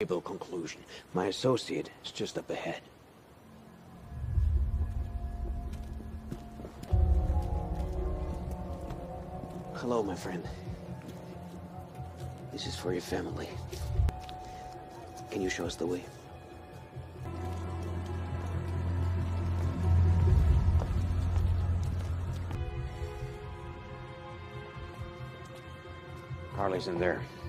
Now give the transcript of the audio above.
conclusion. My associate is just up ahead. Hello, my friend. This is for your family. Can you show us the way? Harley's in there.